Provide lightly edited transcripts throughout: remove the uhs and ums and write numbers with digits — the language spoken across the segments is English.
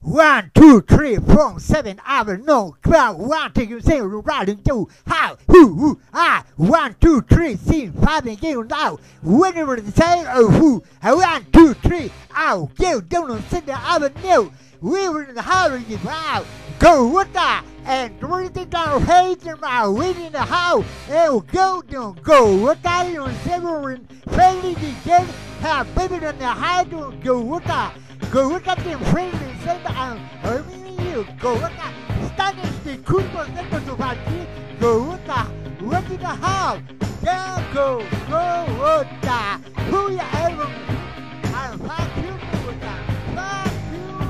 1, 2, 3, 4, 7, I will know. 1, take you say, riding to how, who, I, 1, 2, 3, see, 5, and you now. Whenever they say, oh, who, 1, 2, 3, I'll go down and sit the avenue. We were in the house, wow, go with that, and everything down, hate them out, waiting in the house, and go down, go with that, and several friendly again, have baby on the high, go with that. Go with that in friendly, say that you go with that. Standing the cool never to party, go with that. What in the house? Yeah, go with that. Who you ever? I'll fuck you with that. Fuck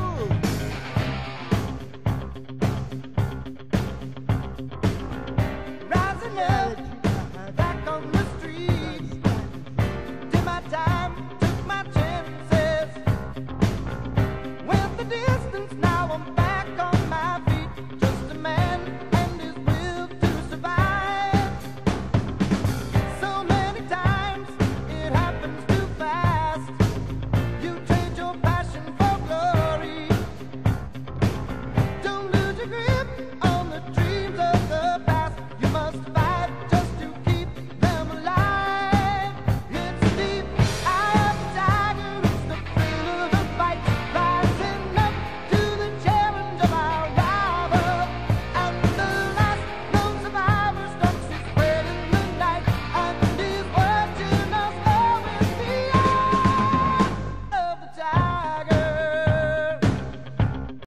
you. Rising up, back on the street. Did my time, took my chances. Went the distance, now I'm back on